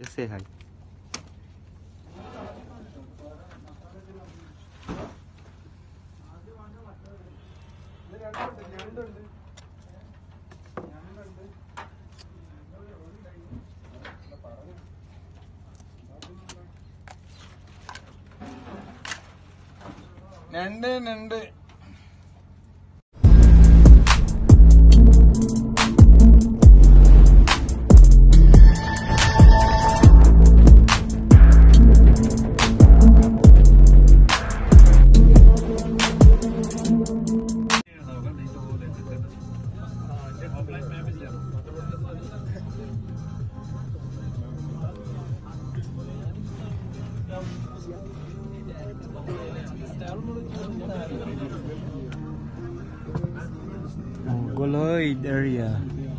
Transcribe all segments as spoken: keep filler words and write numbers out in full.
Just say hi. Nande nande. Mongoloid area.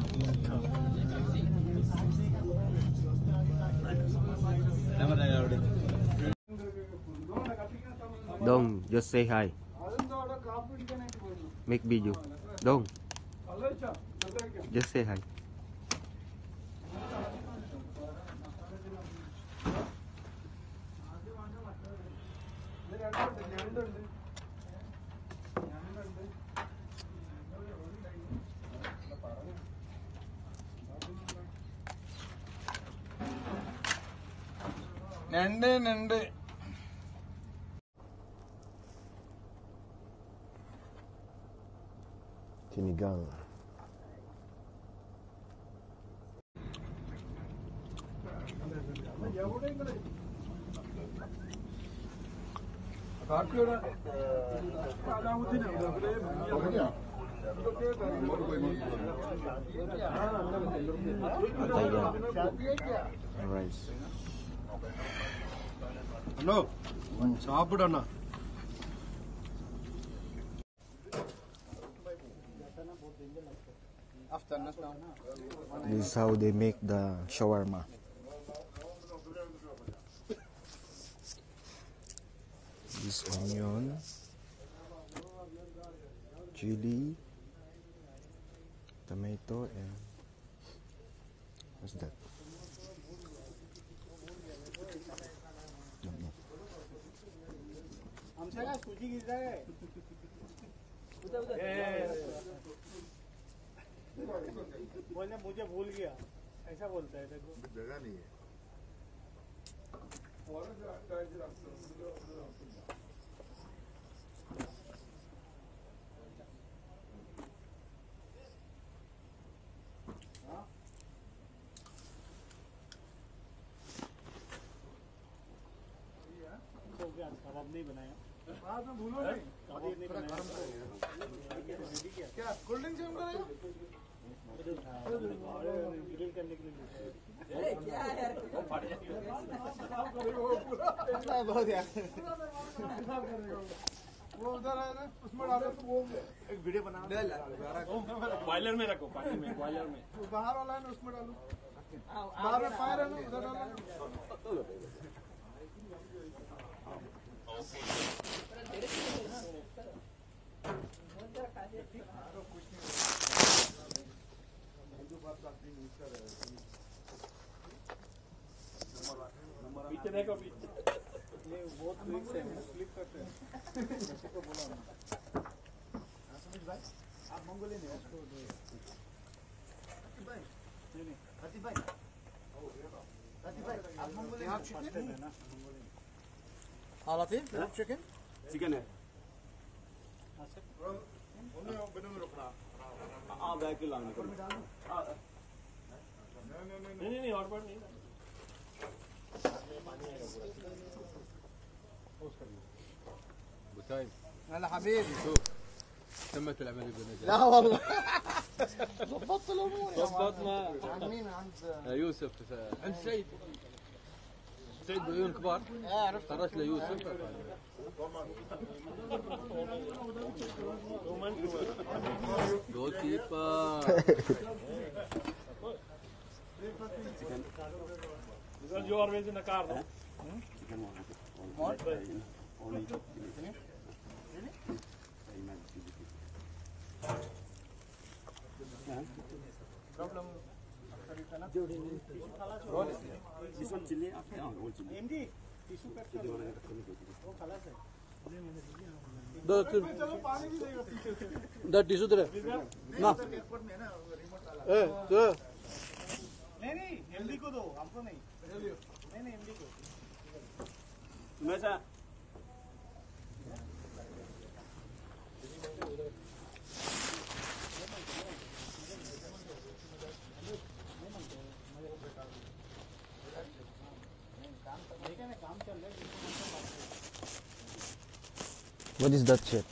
Dong, just say hi. Make video. Dong, just say hi. Nande nande. Sinigang. Rice. Hello. Saapudana. This is how they make the shawarma. This onion, chili, tomato, and what's that? Don't know. बोलने मुझे भूल गया ऐसा बोलता है देखो जगह नहीं है तो क्या कबाब नहीं बनाया बाद में भूलो नहीं कबाब नहीं बनाया क्या कोल्ड ड्रिंक से हम करेगा ग्रिल करने के लिए क्या यार वो फट जाएगा बहुत यार वो उधर है ना उसमें डालो तो वो एक वीडियो बना बॉयलर में रखो पानी में बॉयलर में बाहर वाला है ना उसमें डालो बाहर में फायर है ना उधर डालो पीछे देखो पीछे ये बहुत क्लिक से क्लिक करते हैं किसी को बोला ना समझ भाई आप मंगोली नहीं उसको भाई नहीं नहीं हाथी भाई हाथी भाई आप मंगोली आप चिकन है ना मंगोली हाँ लाती है चिकन चिकन है उन्हें बिना में रखना हाँ बैग के लाने को नहीं नहीं नहीं और पर नहीं بوسايد هلا حبيبي شوف تمت العمليه بنجاح لا والله ظبطت الامور ظبطنا عند مين عند يوسف عند سعيد سعيد بعيون كبار اه عرفت طرش ليوسف جول كيبر Because you are always in a car, no? What? Problem. चलो पानी भी देगा पीछे से The tissue there. ना. Eh, sir. नहीं नहीं एमडी को दो हमको नहीं नहीं नहीं एमडी को What is that shit?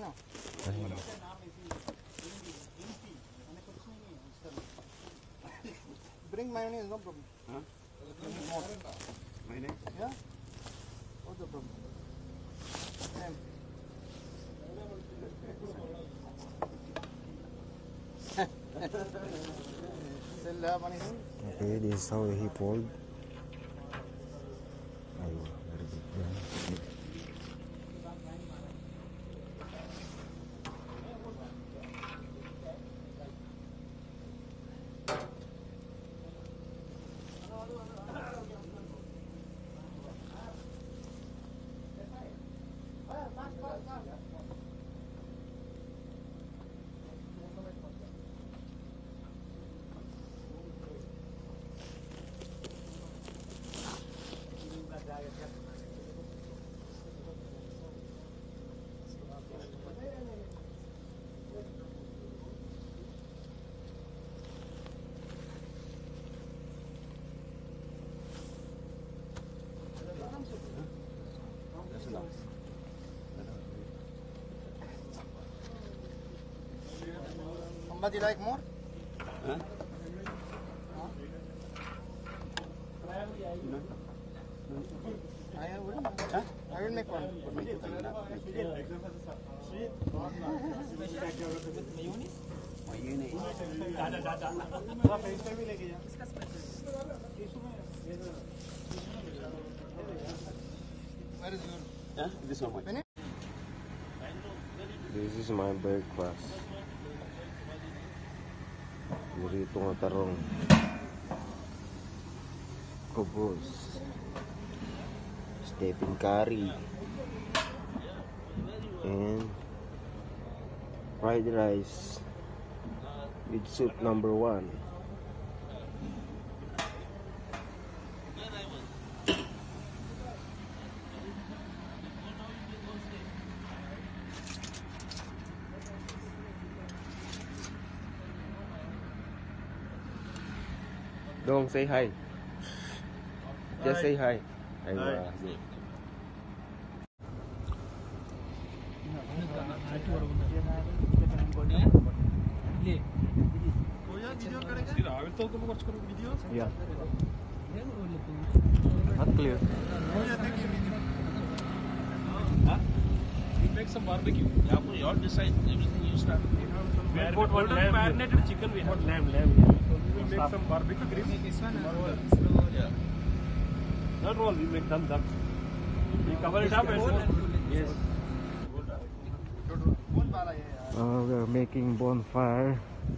Bring mayonnaise, no problem. Huh? Mayonnaise? Yeah. What's the problem? Same. Okay, this is how he pulled. Ayun, very good. Yeah. Somebody like more? Huh? I will. Huh? I will make one. Where is your? Huh? This one. This is my breakfast. Burrito ng tarong. Kubos. Stephen curry. And fried rice with soup number one. Don't say hi. Just say hi. Hi. Yeah. Not clear. We make some barbecue. Yeah, but you all decide everything you start. We have got one lamb. Marinated chicken we have. Lamb, lamb. We will make some barbecue grill. Yeah. Not roll, we make them dum. We cover it up and yes. Uh, we're making bonfire.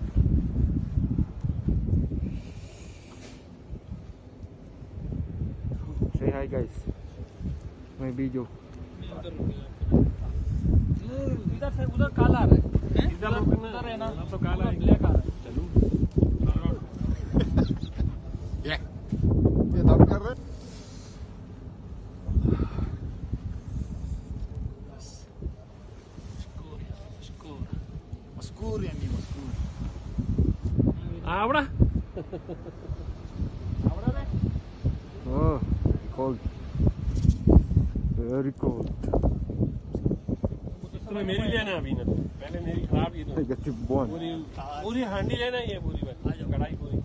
Say hi guys. My video. इधर से उधर काला है इधर उधर है ना तो काला है ब्लैक आ रहा है चलो ये दम कर रहे मस्कूर यानी Maskoor आवड़ा Oh, cold. Very cold. तुम्हें मेरी लेना अभी ना पहले मेरी खराब ये तो Negative one. पूरी पूरी हांडी लेना ये पूरी बस कढ़ाई पूरी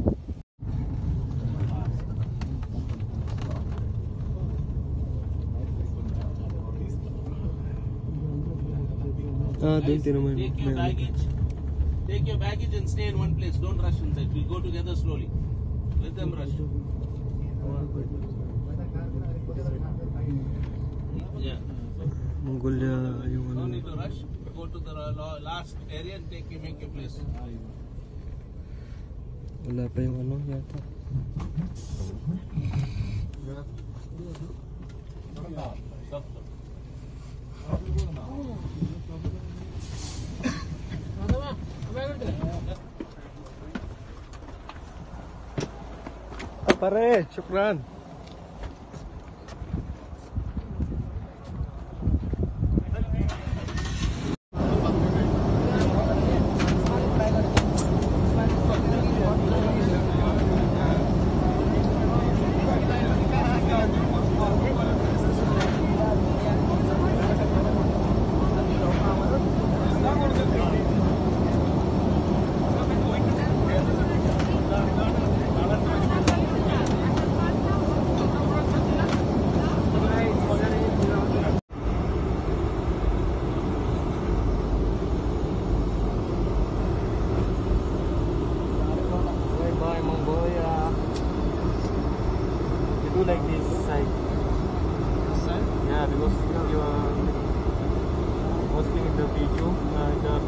Ah, Guys, take your baggage. Take your baggage and stay in one place. Don't rush inside. We'll go together slowly. Let them rush. Yeah. Mongolia, yung No ano. need to rush. Go to the la- last area and take you make your place. Wala pa yung ano yata. Pare, syukran. Like this side. Yeah, because you are posting in the video, uh, in the